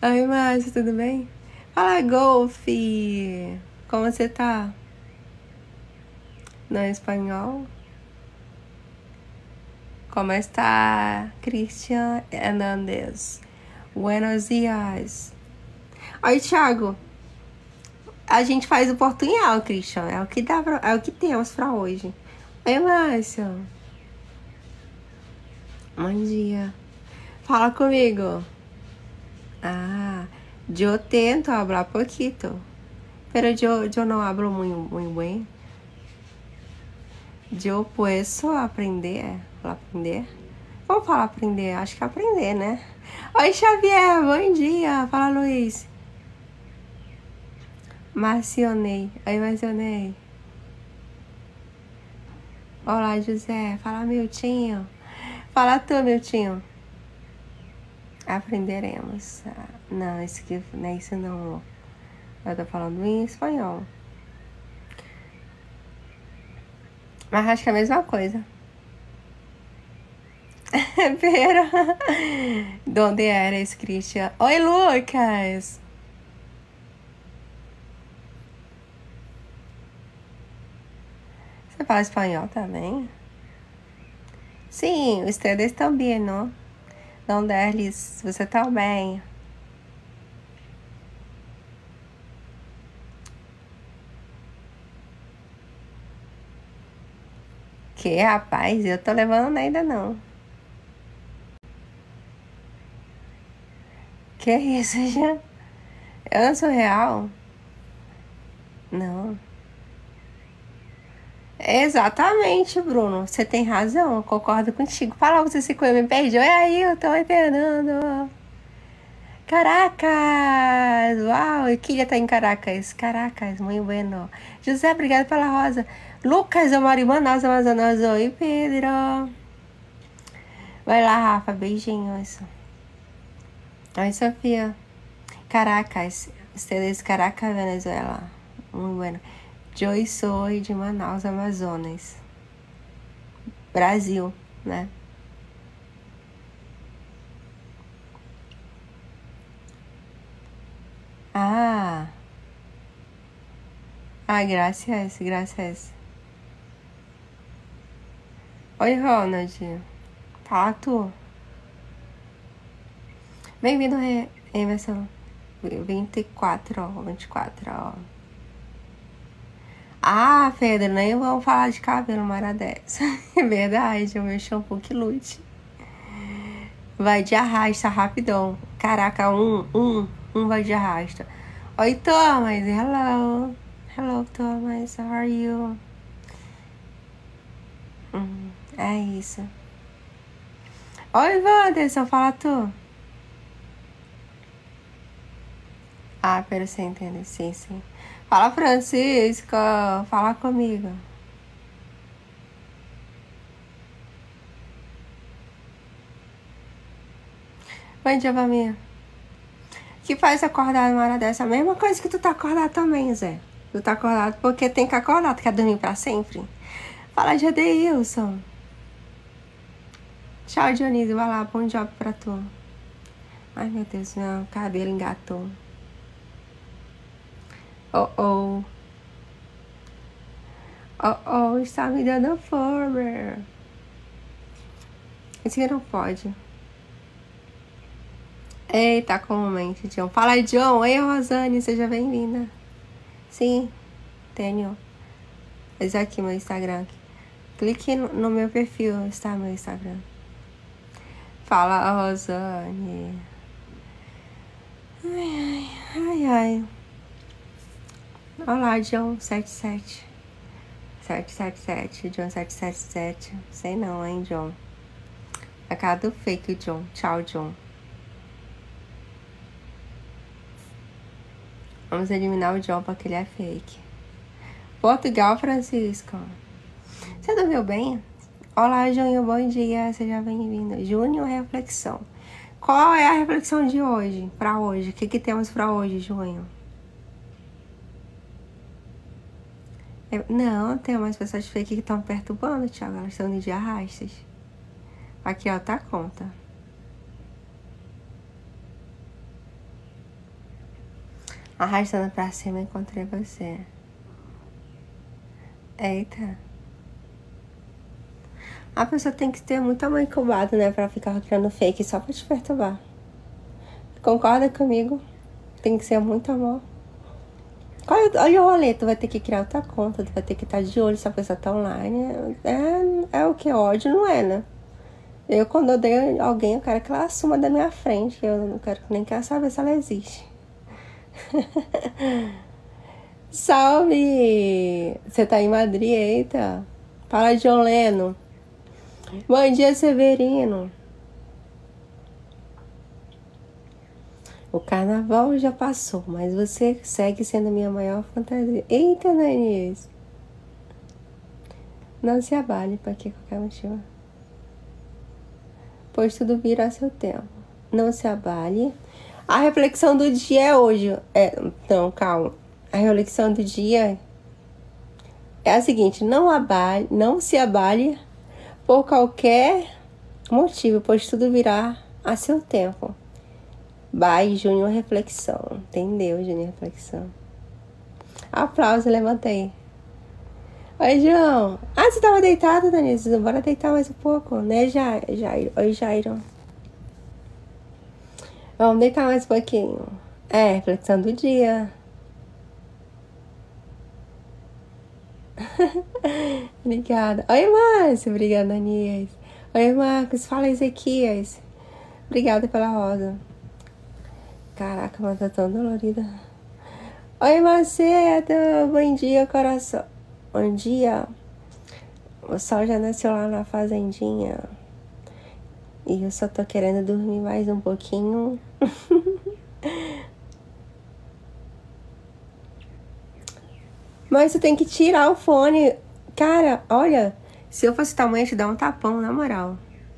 Oi, Márcio, tudo bem? Fala, Golfe! Como você tá? No espanhol? Como está, Christian Hernandez? Buenos dias. Oi, Thiago. A gente faz o portunhol, Christian. É o que dá é o que temos pra hoje. Oi, Márcio. Bom dia. Fala comigo. Ah, yo tento hablar poquito. Pero yo no hablo muy bien. Eu posso aprender? Falar aprender? Vamos falar aprender? Acho que é aprender, né? Oi, Xavier, bom dia. Fala, Luiz. Marcionei. Oi, Marcionei. Olá, José. Fala, Miltinho. Fala tu, Miltinho. Aprenderemos. Não, isso aqui não é isso não. Eu tô falando em espanhol. Mas acho que é a mesma coisa. Pero. Donde eres, Christian? Oi, Lucas. Você fala espanhol também? Sim, ustedes também, não? Donde eres? Você tá bem? Que, rapaz, eu tô levando ainda não. Que isso, já? Eu não sou real? Não. Exatamente, Bruno. Você tem razão, eu concordo contigo. Fala, você se me perdeu. É aí, eu tô entendendo. Caracas! Uau, eu queria estar em Caracas. Caracas, muito bueno. José, obrigado pela rosa. Lucas, eu moro em Manaus, Amazonas. Oi, Pedro. Vai lá, Rafa, beijinhos. Oi, Sofia. Caracas, ustedes Caracas, Venezuela. Muy bueno. Yo soy de Manaus, Amazonas. Brasil, né? Ah. Ah, graças, graças. Oi, Ronald. Fala tu. Bem-vindo, Emerson. 24, ó. 24, ó. Ah, Pedro, nem vamos falar de cabelo uma hora dessa. É verdade, o meu shampoo que lute. Vai de arrasta, rapidão. Caraca, um vai de arrasta. Oi, Thomas, hello. Hello, Thomas, how are you? É isso. Oi, Wanderson, fala tu. Ah, pera, você entende, sim, sim. Fala, Francisco, fala comigo. Bom dia, Valmir. Que faz acordar numa hora dessa? A mesma coisa que tu tá acordado também, Zé. Tu tá acordado porque tem que acordar, tu quer dormir pra sempre? Fala, Jadeilson. Tchau, Dionísio, vai lá, bom job pra tu. Ai, meu Deus, meu cabelo engatou. Oh, está me dando forma. Esse aqui não pode. Eita, comente, John. Fala, John. Oi, Rosane, seja bem-vinda. Sim, tenho. Esse aqui, meu Instagram. Clique no meu perfil, está meu Instagram. Fala, Rosane. Ai. Olá, John 77. 777, John 777. Sei não, hein, John. A cara do fake, John. Tchau, John. Vamos eliminar o John porque ele é fake. Portugal, Francisco. Você dormiu bem? Olá, Júnior, bom dia. Seja bem-vindo. Júnior, reflexão. Qual é a reflexão de hoje? Pra hoje? O que temos pra hoje, Júnior? Não, tem umas pessoas fake que estão perturbando, Thiago. Elas estão de arrastas. Aqui, ó, tá a conta. Arrastando pra cima, encontrei você. Eita. A pessoa tem que ter muito amor incubado, né? Pra ficar criando fake só pra te perturbar. Concorda comigo? Tem que ser muito amor. Olha o rolê, tu vai ter que criar outra conta, tu vai ter que estar de olho se a pessoa tá online. É o que? Ódio não é, né? Eu, quando odeio alguém, eu quero que ela assuma da minha frente. Eu não quero nem quero saber se ela existe. Salve! Você tá em Madrid, eita. Fala, John Leno. Bom dia, Severino. O carnaval já passou, mas você segue sendo minha maior fantasia. Eita, Danis. Não se abale para que qualquer motivo. Pois tudo virá a seu tempo. Não se abale. A reflexão do dia é hoje. Não, calma. A reflexão do dia é a seguinte: não se abale por qualquer motivo, pois tudo virá a seu tempo. By Júnior Reflexão. Entendeu, Júnior Reflexão? Aplausos, levantei. Oi, João. Ah, você tava deitado, Danilo? Bora deitar mais um pouco, né, Jairo? Oi, Jairo. Vamos deitar mais um pouquinho. Reflexão do dia. Obrigada. Oi, Márcio. Obrigada, Anias. Oi, Marcos. Fala, Ezequias. Obrigada pela rosa. Caraca, mas tá tão dolorida. Oi, Macedo. Bom dia, coração. Bom dia. O sol já nasceu lá na fazendinha. E eu só tô querendo dormir mais um pouquinho. Mas você tem que tirar o fone. Cara, olha. Se eu fosse tua mãe, eu ia te dar um tapão, na moral.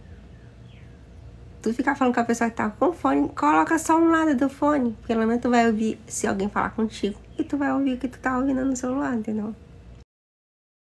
Tu ficar falando com a pessoa que tá com fone, coloca só um lado do fone. Pelo menos tu vai ouvir se alguém falar contigo. E tu vai ouvir o que tu tá ouvindo no celular, entendeu?